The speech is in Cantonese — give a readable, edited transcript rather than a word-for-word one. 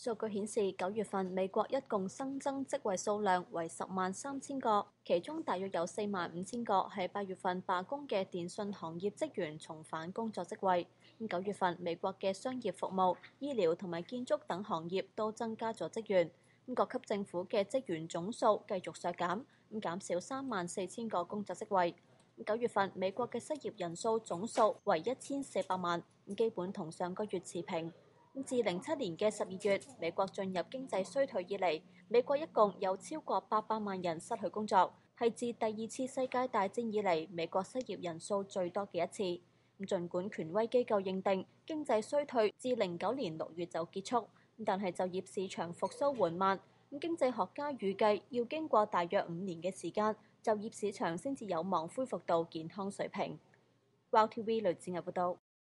數據顯示，9月份美國一共新增職位數量為103000個，其中大約有45000個係8月份罷工嘅電信行業職員重返工作職位。9月份美國嘅商業服務、醫療同埋建築等行業都增加咗職員。各級政府嘅職員總數繼續削減，減少34000個工作職位。9月份美國嘅失業人數總數為1400萬，基本同上個月持平。自07年嘅12月，美國進入經濟衰退以嚟，美國一共有超過800萬人失去工作，係自第2次世界大戰以嚟美國失業人數最多嘅一次。儘管權威機構認定經濟衰退自09年6月就結束，但係就業市場復甦緩慢。經濟學家預計要經過大約5年嘅時間，就業市場先至有望恢復到健康水平。Wow TV 雷志毅報道。